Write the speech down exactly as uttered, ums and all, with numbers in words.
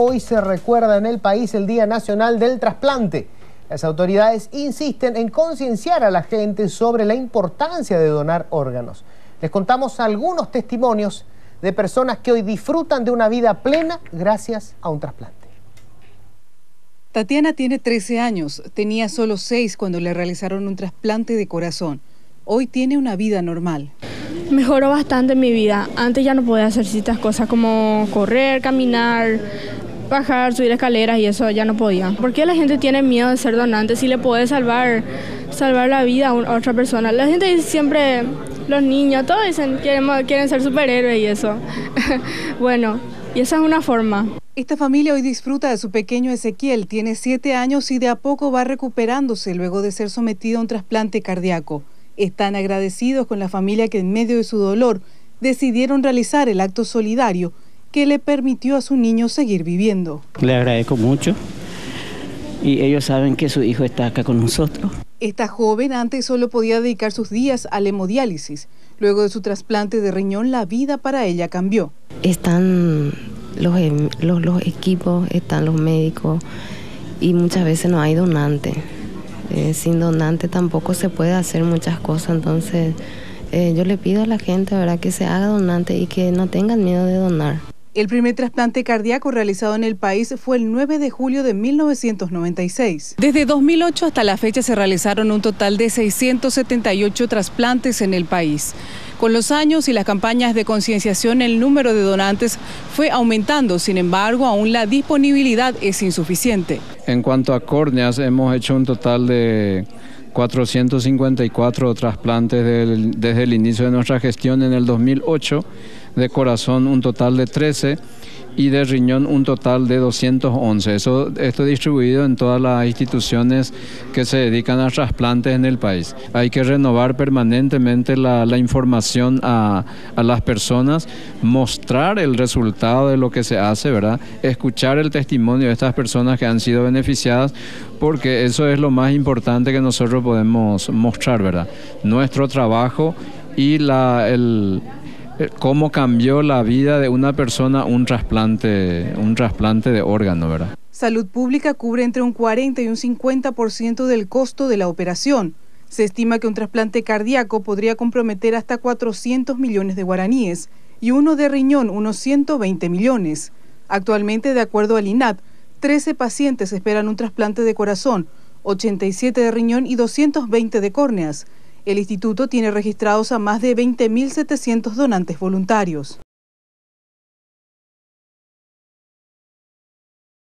Hoy se recuerda en el país el Día Nacional del Trasplante. Las autoridades insisten en concienciar a la gente sobre la importancia de donar órganos. Les contamos algunos testimonios de personas que hoy disfrutan de una vida plena gracias a un trasplante. Tatiana tiene trece años, tenía solo seis cuando le realizaron un trasplante de corazón. Hoy tiene una vida normal. Mejoró bastante mi vida. Antes ya no podía hacer ciertas cosas como correr, caminar, bajar, subir escaleras y eso ya no podía. ¿Por qué la gente tiene miedo de ser donante si le puede salvar, salvar la vida a, a otra persona? La gente dice siempre, los niños, todos dicen quieren, quieren ser superhéroes y eso. Bueno, y esa es una forma. Esta familia hoy disfruta de su pequeño Ezequiel, tiene siete años y de a poco va recuperándose luego de ser sometido a un trasplante cardíaco. Están agradecidos con la familia que en medio de su dolor decidieron realizar el acto solidario que le permitió a su niño seguir viviendo. Le agradezco mucho y ellos saben que su hijo está acá con nosotros. Esta joven antes solo podía dedicar sus días a la hemodiálisis. Luego de su trasplante de riñón, la vida para ella cambió. Están los, los, los equipos, están los médicos y muchas veces no hay donante. Eh, sin donante tampoco se puede hacer muchas cosas, entonces eh, yo le pido a la gente, ¿verdad?, que se haga donante y que no tengan miedo de donar. El primer trasplante cardíaco realizado en el país fue el nueve de julio de mil novecientos noventa y seis. Desde dos mil ocho hasta la fecha se realizaron un total de seiscientos setenta y ocho trasplantes en el país. Con los años y las campañas de concienciación, el número de donantes fue aumentando, sin embargo, aún la disponibilidad es insuficiente. En cuanto a córneas, hemos hecho un total de cuatrocientos cincuenta y cuatro trasplantes del, desde el inicio de nuestra gestión en el dos mil ocho, de corazón un total de trece y de riñón un total de doscientos once. Eso, esto distribuido en todas las instituciones que se dedican a trasplantes en el país. Hay que renovar permanentemente la, la información a, a las personas, mostrar el resultado de lo que se hace, ¿verdad? Escuchar el testimonio de estas personas que han sido beneficiadas, porque eso es lo más importante que nosotros podemos mostrar, ¿verdad? Nuestro trabajo y la, el... cómo cambió la vida de una persona un trasplante, un trasplante de órgano, ¿verdad? Salud Pública cubre entre un cuarenta y un cincuenta por ciento del costo de la operación. Se estima que un trasplante cardíaco podría comprometer hasta cuatrocientos millones de guaraníes y uno de riñón unos ciento veinte millones. Actualmente, de acuerdo al I N A T, trece pacientes esperan un trasplante de corazón, ochenta y siete de riñón y doscientos veinte de córneas. El instituto tiene registrados a más de veinte mil setecientos donantes voluntarios.